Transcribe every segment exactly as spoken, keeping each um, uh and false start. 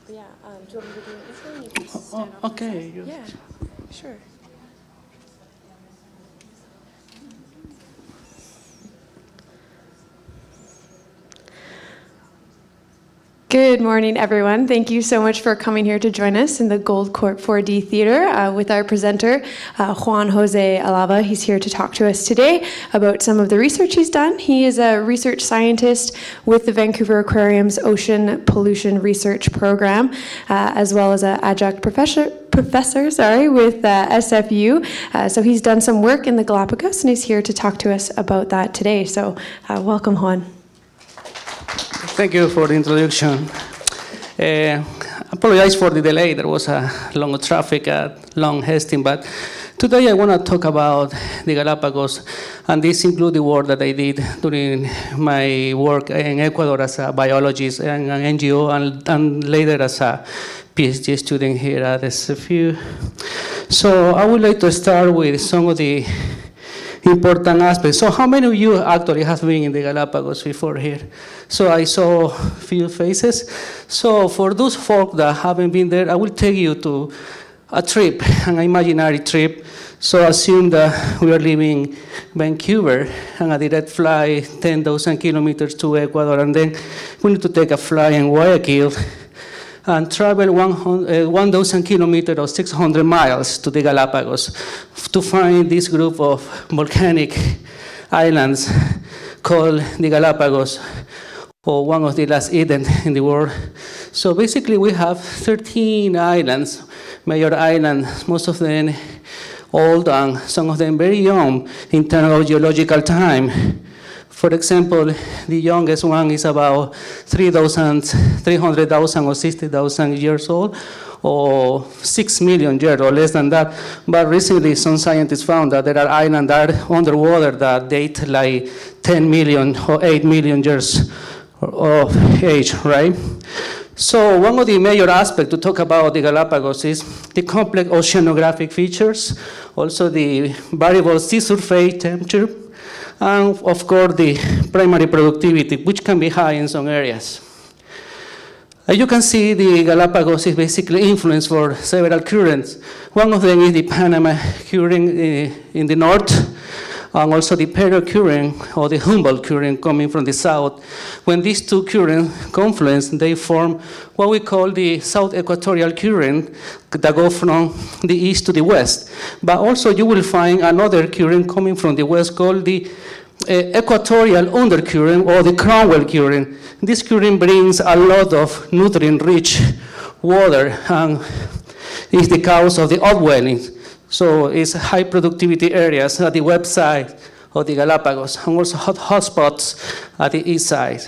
Yeah, um, do you want me to do an intro? And you can stand Oh, up okay. and yeah, sure. Good morning, everyone. Thank you so much for coming here to join us in the Gold Court four D Theater uh, with our presenter, uh, Juan Jose Alava. He's here to talk to us today about some of the research he's done. He is a research scientist with the Vancouver Aquarium's Ocean Pollution Research Program, uh, as well as an adjunct professor, professor sorry, with uh, S F U. Uh, so he's done some work in the Galapagos, and he's here to talk to us about that today. So uh, welcome, Juan. Thank you for the introduction. Uh, apologize for the delay. There was a long traffic at Long Hastings, but today I want to talk about the Galapagos, and this includes the work that I did during my work in Ecuador as a biologist and an N G O, and, and later as a PhD student here at S F U. So I would like to start with some of the important aspects. So how many of you actually have been in the Galapagos before here? So I saw a few faces. So for those folk that haven't been there, I will take you to a trip, an imaginary trip. So assume that we are leaving Vancouver and a direct flight, ten thousand kilometers to Ecuador, and then we need to take a flight in Guayaquil and travel one thousand kilometers or six hundred miles to the Galapagos to find this group of volcanic islands called the Galapagos, or one of the last Eden in the world. So basically we have thirteen islands, major islands, most of them old and some of them very young in terms of geological time. For example, the youngest one is about three hundred thousand or sixty thousand years old, or six million years or less than that. But recently, some scientists found that there are islands that are underwater that date like ten million or eight million years of age, right? So one of the major aspects to talk about the Galapagos is the complex oceanographic features, also the variable sea surface temperature, and of course the primary productivity, which can be high in some areas. As you can see, the Galapagos is basically influenced for several currents. One of them is the Panama current in the north, and also the Pero current or the Humboldt current coming from the south. When these two currents confluence, they form what we call the South Equatorial current that go from the east to the west. But also you will find another current coming from the west called the uh, Equatorial undercurrent or the Cromwell current. This current brings a lot of nutrient-rich water and is the cause of the upwelling. So it's high productivity areas at the west side of the Galapagos, and also hot hotspots at the east side.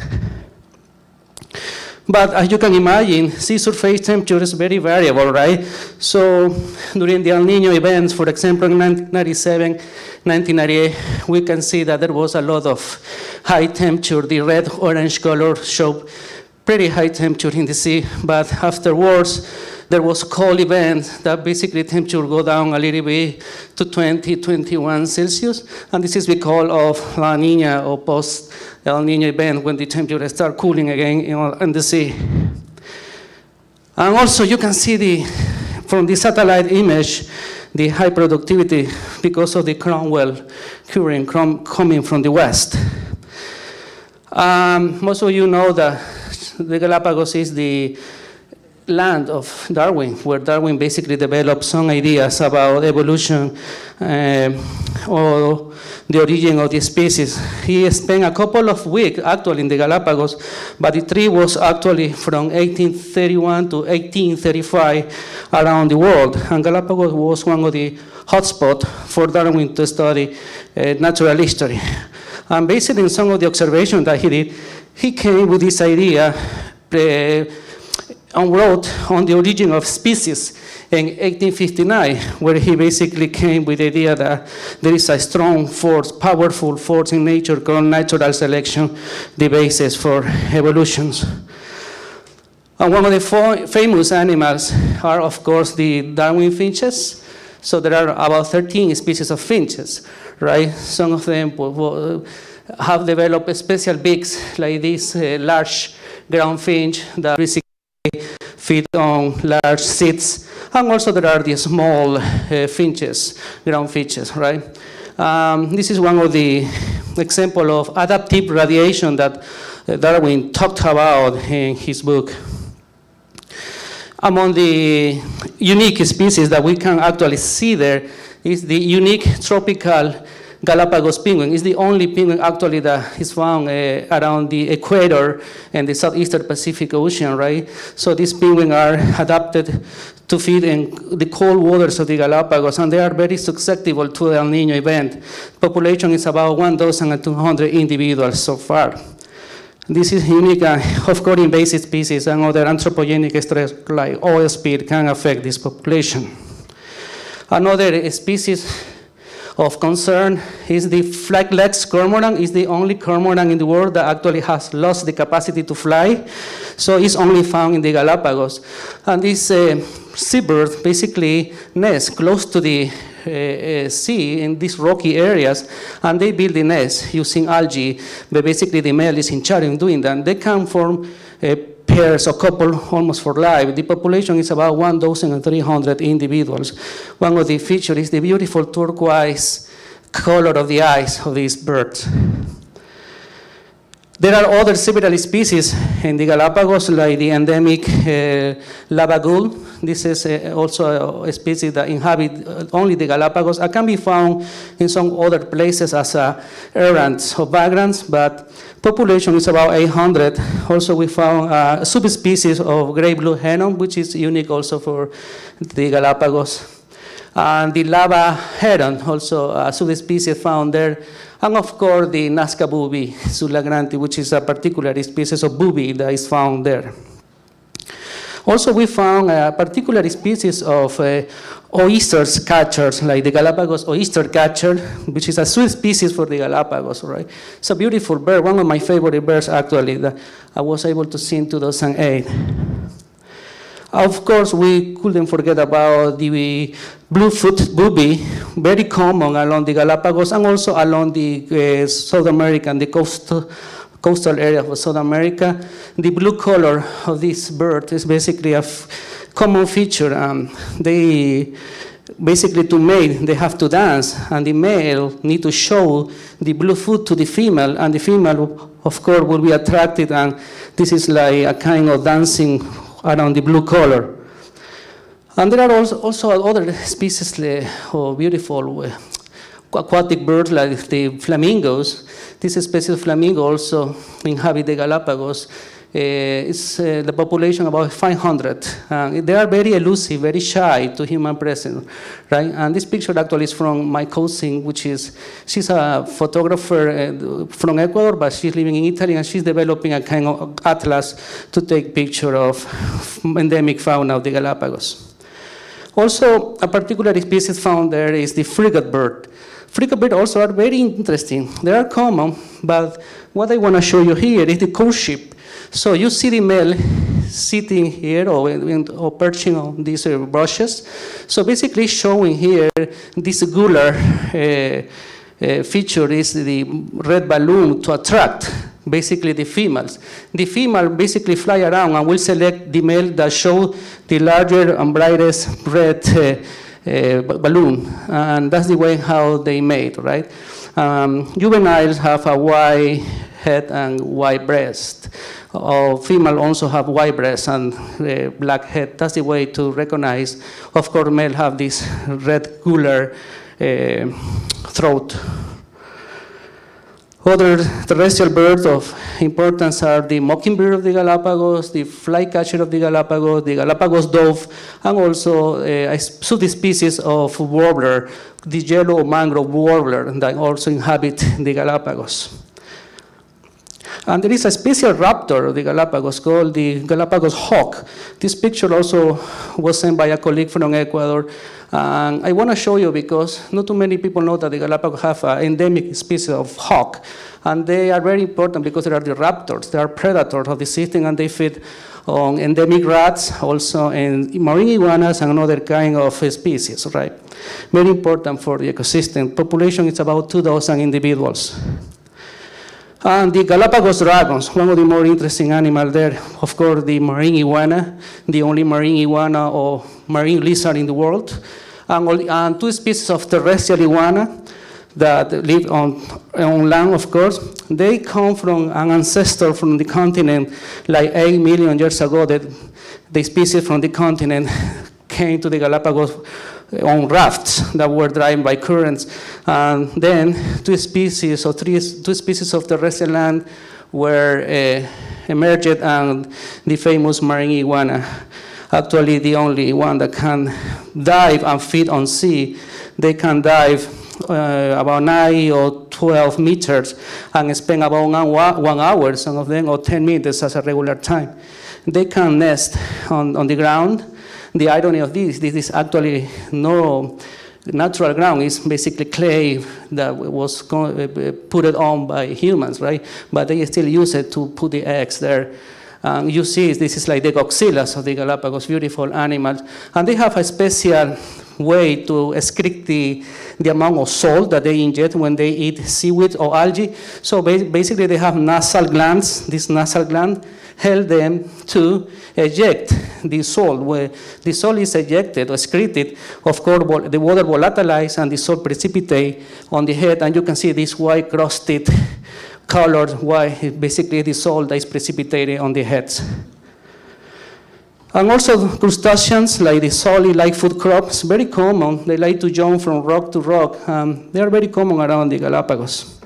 But as you can imagine, sea surface temperature is very variable, right? So during the El Nino events, for example, in nineteen ninety-seven, nineteen ninety-eight, we can see that there was a lot of high temperature. The red-orange color showed pretty high temperature in the sea, but afterwards, there was cold event that basically temperature go down a little bit to twenty, twenty-one Celsius. And this is because of La Nina or post-El Nino event when the temperature start cooling again in the sea. And also you can see the, from the satellite image, the high productivity because of the Cromwell current coming from the west. Um, most of you know that the Galapagos is the land of Darwin, where Darwin basically developed some ideas about evolution um, or the origin of the species. He spent a couple of weeks actually in the Galapagos, but the trip was actually from eighteen thirty-one to eighteen thirty-five around the world, and Galapagos was one of the hotspots for Darwin to study uh, natural history. And based on some of the observations that he did, he came with this idea uh, and wrote on the origin of species in eighteen fifty-nine, where he basically came with the idea that there is a strong force, powerful force in nature called natural selection, the basis for evolutions. And one of the famous animals are, of course, the Darwin finches. So there are about thirteen species of finches, right? Some of them have developed special beaks, like this uh, large ground finch that basically feed on large seeds. And also there are the small uh, finches, ground finches, right? Um, this is one of the examples of adaptive radiation that uh, Darwin talked about in his book. Among the unique species that we can actually see there is the unique tropical Galapagos penguin. It's the only penguin actually that is found uh, around the equator and the southeastern Pacific Ocean, right? So these penguins are adapted to feed in the cold waters of the Galapagos, and they are very susceptible to the El Niño event. Population is about one thousand two hundred individuals so far. This is unique, uh, of course, invasive species and other anthropogenic stress like oil spill can affect this population. Another species of concern is the flag-legged cormorant. It's the only cormorant in the world that actually has lost the capacity to fly. So it's only found in the Galapagos. And this uh, seabird basically nests close to the uh, uh, sea in these rocky areas, and they build the nest using algae, but basically the male is in charge of doing that. They can form uh, pairs or couple almost for life. The population is about one thousand three hundred individuals. One of the features is the beautiful turquoise color of the eyes of these birds. There are other several species in the Galapagos, like the endemic uh, lava gull. This is uh, also a, a species that inhabit only the Galapagos. It can be found in some other places as uh, errants or vagrants, but population is about eight hundred. Also, we found a subspecies of gray blue heron, which is unique also for the Galapagos. And the lava heron, also a subspecies found there. And of course, the Nazca booby, Sulagranti, which is a particular species of booby that is found there. Also, we found a particular species of uh, oysters catchers, like the Galapagos oyster catcher, which is a subspecies for the Galapagos, right? It's a beautiful bird, one of my favorite birds, actually, that I was able to see in two thousand eight. Of course, we couldn't forget about the bluefoot booby, very common along the Galapagos and also along the uh, South America and the coast, coastal area of South America. The blue color of this bird is basically a f common feature. Um, they basically, to mate, they have to dance, and the male need to show the blue foot to the female, and the female, of course, will be attracted, and this is like a kind of dancing around the blue color. And there are also, also other species of beautiful uh, aquatic birds like the flamingos. This species of flamingo also inhabit the Galapagos. Uh, it's uh, the population about five hundred. Uh, they are very elusive, very shy to human presence, right? And this picture actually is from my cousin, which is, she's a photographer uh, from Ecuador, but she's living in Italy, and she's developing a kind of atlas to take picture of endemic fauna of the Galapagos. Also, a particular species found there is the frigate bird. Frigate birds also are very interesting. They are common, but what I want to show you here is the courtship. So you see the male sitting here or, or perching on these uh, brushes. So basically showing here this gular uh, uh, feature is the red balloon to attract basically the females. The female basically fly around and will select the male that show the larger and brightest red uh, uh, balloon. And that's the way how they mate, right? Um, juveniles have a white head and white breast. Or female also have white breast and uh, black head. That's the way to recognize. Of course, male have this red gular uh, throat. Other terrestrial birds of importance are the mockingbird of the Galapagos, the flycatcher of the Galapagos, the Galapagos dove, and also uh, a subspecies of warbler, the yellow mangrove warbler that also inhabit the Galapagos. And there is a special raptor of the Galapagos called the Galapagos hawk. This picture also was sent by a colleague from Ecuador. And I want to show you because not too many people know that the Galapagos have an endemic species of hawk. And they are very important because they are the raptors. They are predators of the system, and they feed on endemic rats, also in marine iguanas and another kind of species, right? Very important for the ecosystem. Population is about two thousand individuals. And the Galapagos dragons, one of the more interesting animals there, of course, the marine iguana, the only marine iguana or marine lizard in the world, and, all, and two species of terrestrial iguana that live on, on land, of course. They come from an ancestor from the continent like eight million years ago. That the species from the continent came to the Galapagos on rafts that were driven by currents. And then two species or three two species of terrestrial land were uh, emerged, and the famous marine iguana, actually the only one that can dive and feed on sea. They can dive uh, about nine or twelve meters and spend about one, one hour, some of them, or ten minutes as a regular time. They can nest on, on the ground. The irony of this, this is actually no natural ground. It's basically clay that was put on by humans, right? But they still use it to put the eggs there. Um, you see, this is like the goxillas of the Galapagos, beautiful animals. And they have a special way to excrete the, the amount of salt that they ingest when they eat seaweed or algae. So basically they have nasal glands. This nasal gland help them to eject the salt. Where the salt is ejected or excreted, of course, the water volatilizes and the salt precipitate on the head, and you can see this white crusted color, why basically the salt that is precipitated on the heads. And also crustaceans, like the solid-like food crops, very common. They like to jump from rock to rock. Um, they are very common around the Galapagos.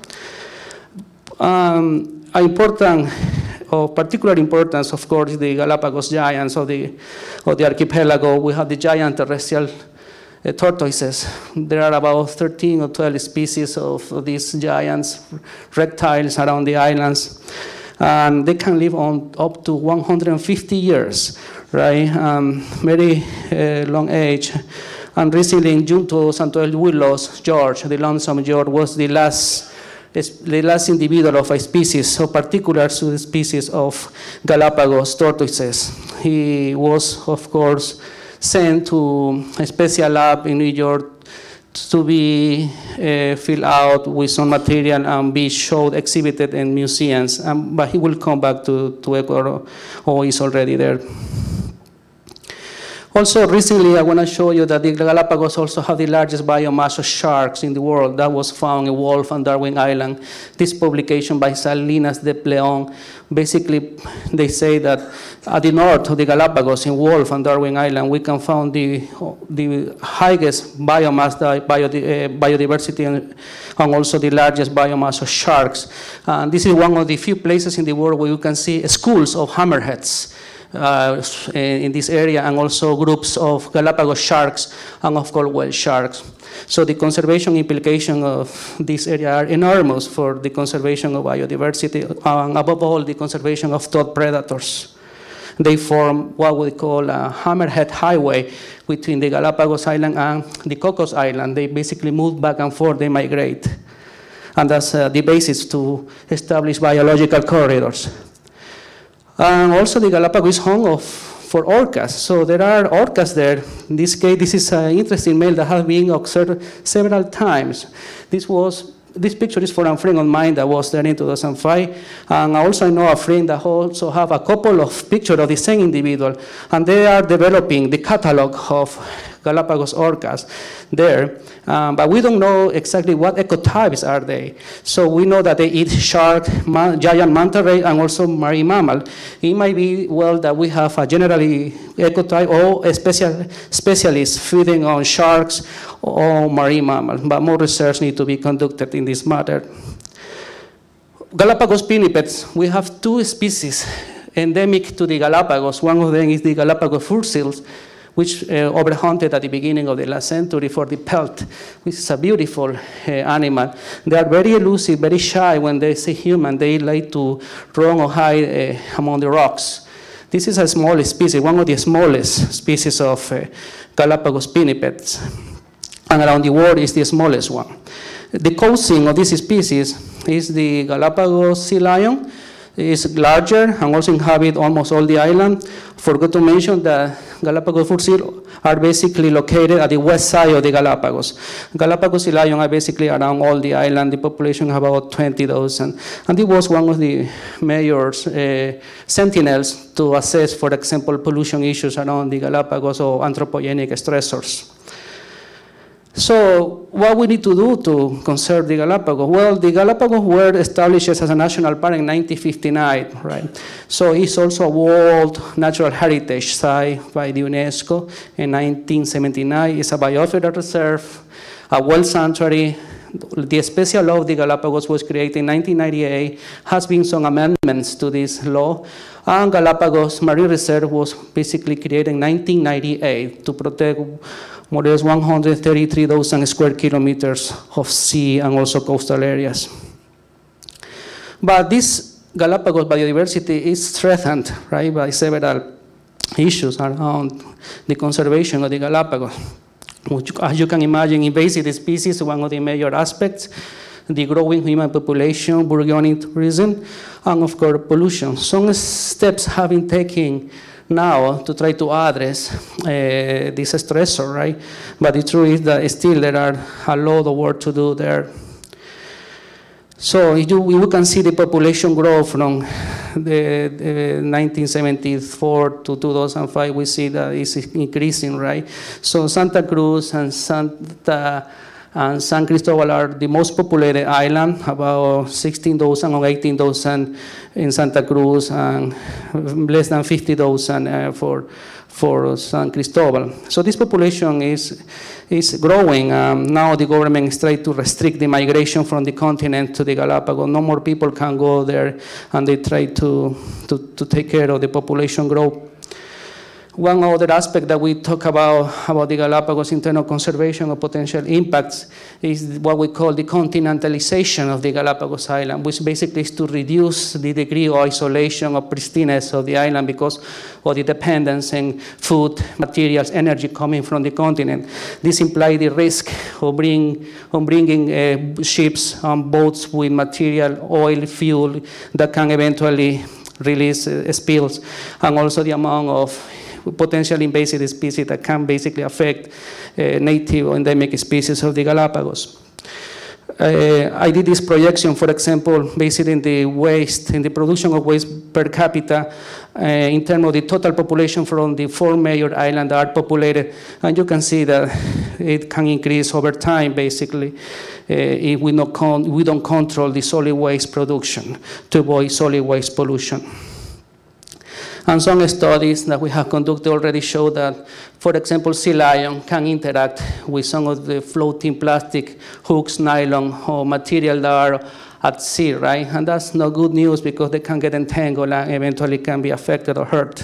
Um, important Of particular importance, of course, the Galapagos giants of the, of the archipelago. We have the giant terrestrial uh, tortoises. There are about thirteen or twelve species of, of these giants, reptiles around the islands. And they can live on up to one hundred fifty years, right? Um, very uh, long age. And recently in June two thousand twelve, we lost George. The lonesome George was the last the last individual of a species, so particular to the species of Galapagos tortoises. He was, of course, sent to a special lab in New York to be uh, filled out with some material and be showed, exhibited in museums. Um, but he will come back to, to Ecuador, or is already there. Also, recently, I want to show you that the Galapagos also have the largest biomass of sharks in the world. That was found in Wolf and Darwin Island. This publication by Salinas de Pleon, basically, they say that at the north of the Galapagos, in Wolf and Darwin Island, we can find the, the highest biomass, biodiversity, and, and also the largest biomass of sharks. And this is one of the few places in the world where you can see schools of hammerheads. Uh, in this area, and also groups of Galapagos sharks and of course whale sharks. So the conservation implications of this area are enormous for the conservation of biodiversity, and above all, the conservation of taught predators. They form what we call a hammerhead highway between the Galapagos Island and the Cocos Island. They basically move back and forth, they migrate. And that's uh, the basis to establish biological corridors. And also the Galapagos is home of, for orcas. So there are orcas there. In this case, this is an interesting male that has been observed several times. This was, this picture is for a friend of mine that was there in two thousand five. And I also know a friend that also have a couple of pictures of the same individual. And they are developing the catalog of Galapagos orcas there. Um, but we don't know exactly what ecotypes are they. So we know that they eat shark, ma giant manta ray, and also marine mammal. It might be, well, that we have a generally ecotype or a special specialist feeding on sharks or marine mammals, but more research needs to be conducted in this matter. Galapagos pinnipeds, we have two species endemic to the Galapagos. One of them is the Galapagos fur seals, which uh, overhunted at the beginning of the last century for the pelt, which is a beautiful uh, animal. They are very elusive, very shy. When they see human, they like to run or hide uh, among the rocks. This is a small species, one of the smallest species of uh, Galapagos pinnipeds. And around the world is the smallest one. The cousin of this species is the Galapagos sea lion. is larger and also inhabit almost all the island. Forgot to mention that Galapagos four seal are basically located at the west side of the Galapagos. Galapagos lions are basically around all the island. The population is about twenty thousand. And it was one of the major uh, sentinels to assess, for example, pollution issues around the Galapagos or anthropogenic stressors. So what we need to do to conserve the Galapagos? Well, the Galapagos were established as a national park in nineteen fifty-nine, right? So it's also a World Natural Heritage Site by the UNESCO in nineteen seventy-nine. It's a biosphere reserve, a world sanctuary. The special law of the Galapagos was created in nineteen ninety-eight, has been some amendments to this law, and Galapagos Marine Reserve was basically created in nineteen ninety-eight to protect more or less one hundred thirty-three thousand square kilometers of sea and also coastal areas. But this Galapagos biodiversity is threatened, right, by several issues around the conservation of the Galapagos. As you can imagine, invasive species is one of the major aspects, the growing human population, burgeoning tourism, and of course pollution. Some steps have been taken now to try to address uh, this stressor, right? But the truth is that still there are a lot of work to do there. So you, you can see the population growth from the, the nineteen seventy-four to two thousand five. We see that it's increasing, right? So Santa Cruz and Santa and San Cristobal are the most populated island, about sixteen thousand or eighteen thousand in Santa Cruz, and less than fifty thousand uh, for, for San Cristobal. So this population is, is growing. Um, now the government is trying to restrict the migration from the continent to the Galapagos. No more people can go there, and they try to, to, to take care of the population growth. One other aspect that we talk about, about the Galapagos in terms of conservation or potential impacts is what we call the continentalization of the Galapagos Island, which basically is to reduce the degree of isolation or pristineness of the island because of the dependence on food, materials, energy coming from the continent. This implies the risk of, bring, of bringing uh, ships and boats with material, oil, fuel that can eventually release uh, spills, and also the amount of potential invasive species that can basically affect uh, native or endemic species of the Galapagos. Uh, I did this projection, for example, based in the waste, in the production of waste per capita, uh, in terms of the total population from the four major islands that are populated, and you can see that it can increase over time, basically, uh, if we, not con we don't control the solid waste production to avoid solid waste pollution. And some studies that we have conducted already show that, for example, sea lion can interact with some of the floating plastic hooks, nylon, or material that are at sea, right? And that's not good news because they can get entangled and eventually can be affected or hurt.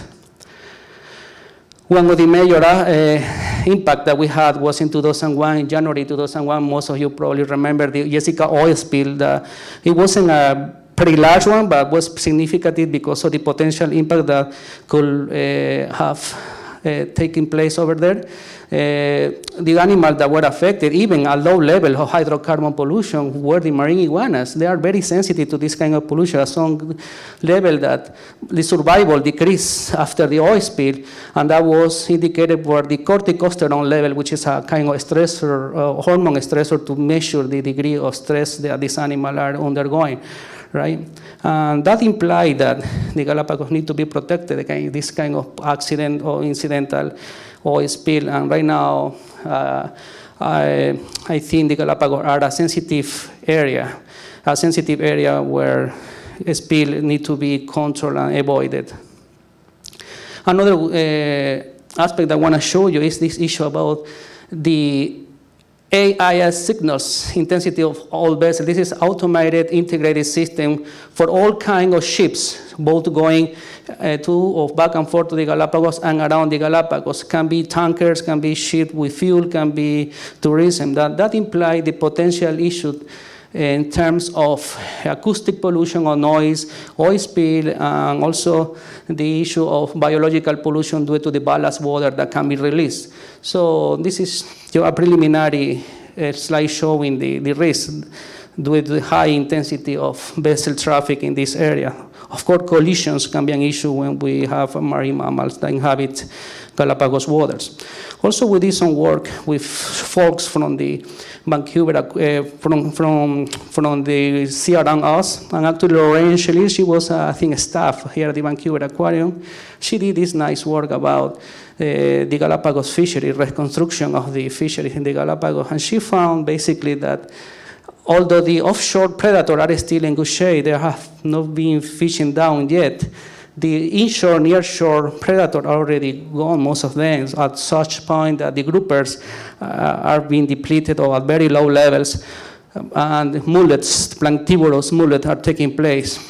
One of the major uh, impact that we had was in two thousand one, in January two thousand one. Most of you probably remember the Jessica oil spill. The, it wasn't a pretty large one, but was significant because of the potential impact that could uh, have uh, taken place over there. Uh, the animals that were affected, even at low level of hydrocarbon pollution, were the marine iguanas. They are very sensitive to this kind of pollution at some level that the survival decreased after the oil spill, and that was indicated for the corticosterone level, which is a kind of stressor, uh, hormone stressor to measure the degree of stress that these animals are undergoing. Right? And that implied that the Galapagos need to be protected against this kind of accident or incidental oil spill. And right now, uh, I, I think the Galapagos are a sensitive area, a sensitive area where a spill need to be controlled and avoided. Another uh, aspect I want to show you is this issue about the A I S signals intensity of all vessels. This is automated integrated system for all kinds of ships, both going uh, to or back and forth to the Galapagos and around the Galapagos. Can be tankers, can be ships with fuel, can be tourism. That, that implies the potential issue in terms of acoustic pollution or noise, oil spill, and also the issue of biological pollution due to the ballast water that can be released. So this is a preliminary uh, slide showing the, the risk due to the high intensity of vessel traffic in this area Of course, collisions can be an issue when we have marine mammals that inhabit Galapagos waters. Also, we did some work with folks from the Vancouver, uh, from, from, from the sea around us. And actually, Lorraine Shelley, she was, uh, I think, staff here at the Vancouver Aquarium. She did this nice work about uh, the Galapagos fishery, reconstruction of the fisheries in the Galapagos. And she found basically that although the offshore predators are still in good shape, they have not been fishing down yet, the inshore, nearshore predators are already gone, most of them, at such point that the groupers uh, are being depleted or at very low levels, and mullets, planktivorous mullets are taking place.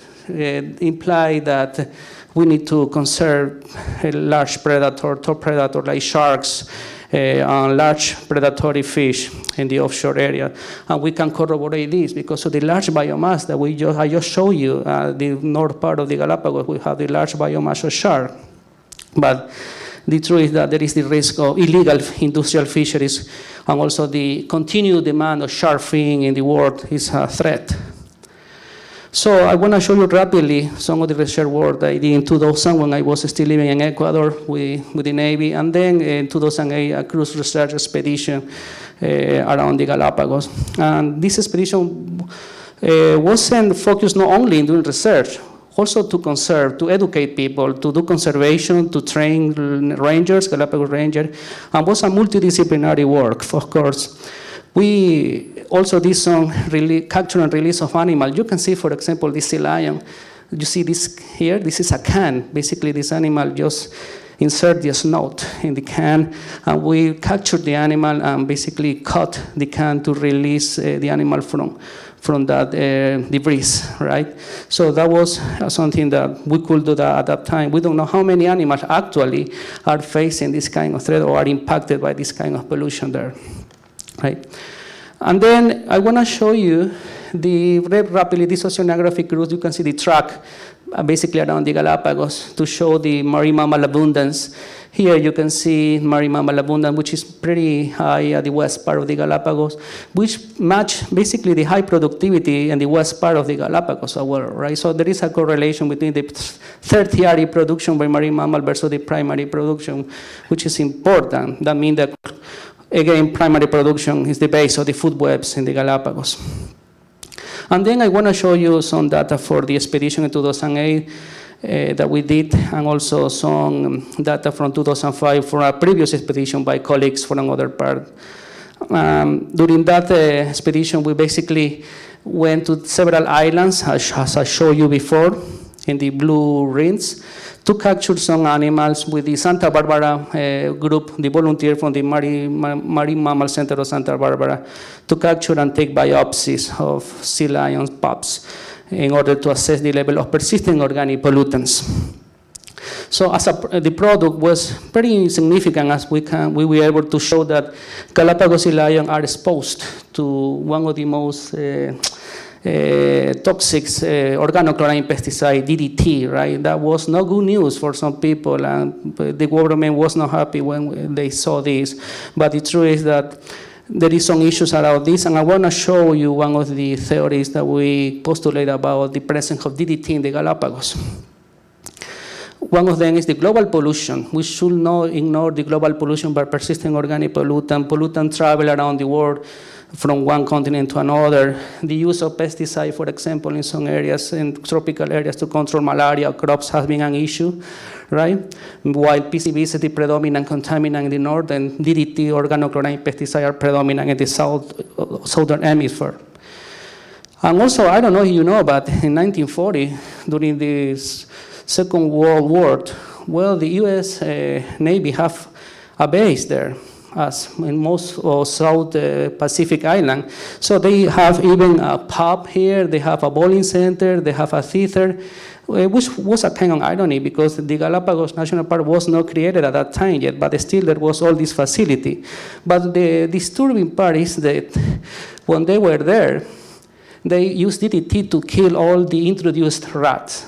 It implies that we need to conserve a large predator, top predator like sharks, uh, and large predatory fish in the offshore area. And we can corroborate this because of the large biomass that we just, I just showed you, uh, the north part of the Galapagos, we have the large biomass of shark. But the truth is that there is the risk of illegal industrial fisheries, and also the continued demand of shark fin in the world is a threat. So I want to show you rapidly some of the research work that I did in two thousand when I was still living in Ecuador with, with the Navy, and then in two thousand eight a cruise research expedition uh, around the Galapagos. And this expedition uh, wasn't focused not only in doing research, also to conserve, to educate people, to do conservation, to train rangers, Galapagos rangers, and was a multidisciplinary work, of course. We also did some capture and release of animals. You can see, for example, this sea lion. You see this here? This is a can. Basically, this animal just insert the snout in the can, and we captured the animal and basically cut the can to release uh, the animal from, from that uh, debris, right? So that was uh, something that we could do that at that time. We don't know how many animals actually are facing this kind of threat or are impacted by this kind of pollution there. Right. And then I want to show you the very rapidly this oceanographic cruise. You can see the track uh, basically around the Galapagos to show the marine mammal abundance. Here you can see marine mammal abundance, which is pretty high at the west part of the Galapagos, which match basically the high productivity in the west part of the Galapagos as well, right? So there is a correlation between the tertiary production by marine mammal versus the primary production, which is important. That means that again, primary production is the base of the food webs in the Galapagos. And then I want to show you some data for the expedition in two thousand eight uh, that we did, and also some data from two thousand five for a previous expedition by colleagues from another part. Um, during that uh, expedition, we basically went to several islands, as, as I showed you before, in the blue rings, to capture some animals with the Santa Barbara uh, group, the volunteer from the Marine, Marine Mammal Center of Santa Barbara, to capture and take biopsies of sea lions pups in order to assess the level of persistent organic pollutants. So as a, the product was pretty significant, as we can, we were able to show that Galapagos sea lions are exposed to one of the most uh, Uh, toxic uh, organochlorine pesticide, D D T, right? That was no good news for some people, and the government was not happy when they saw this. But the truth is that there is some issues around this, and I want to show you one of the theories that we postulate about the presence of D D T in the Galapagos. One of them is the global pollution. We should not ignore the global pollution by persistent organic pollutant. Pollutant travel around the world from one continent to another. The use of pesticide, for example, in some areas, in tropical areas, to control malaria crops has been an issue, right? While P C B is the predominant contaminant in the north, and D D T, organochlorine pesticide, are predominant in the south, southern hemisphere. And also, I don't know if you know, but in nineteen forty, during the Second World War, well, the U S uh, Navy have a base there, as in most of South uh, Pacific Island. So they have even a pub here, they have a bowling center, they have a theater, which was a kind of irony because the Galapagos National Park was not created at that time yet, but still there was all this facility. But the disturbing part is that when they were there, they used D D T to kill all the introduced rats.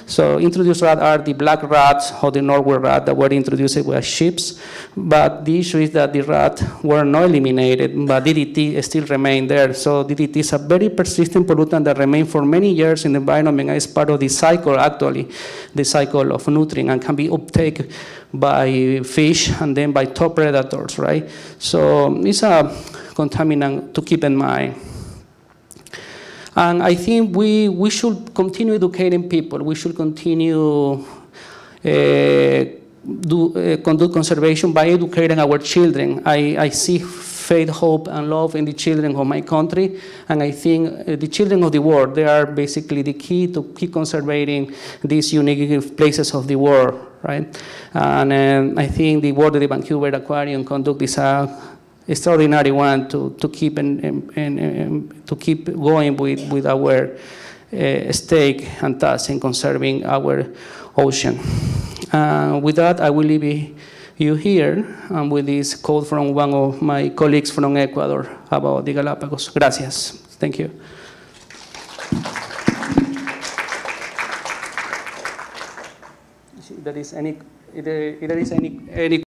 So introduced rats are the black rats or the Norway rat that were introduced with ships. But the issue is that the rats were not eliminated, but D D T still remained there. So D D T is a very persistent pollutant that remains for many years in the environment and is part of the cycle, actually, the cycle of nutrient, and can be uptaken by fish and then by top predators, right? So it's a contaminant to keep in mind. And I think we, we should continue educating people. We should continue uh, do, uh, conduct conservation by educating our children. I, I see faith, hope, and love in the children of my country, and I think uh, the children of the world, they are basically the key to keep conserving these unique places of the world, right? And um, I think the work that the Vancouver Aquarium conduct is a extraordinary one to, to keep and, and, and to keep going with, with our uh, stake and task in conserving our ocean. Uh, with that, I will leave you here um, with this quote from one of my colleagues from Ecuador about the Galapagos. Gracias. Thank you. If there is any, if there, if there is any, any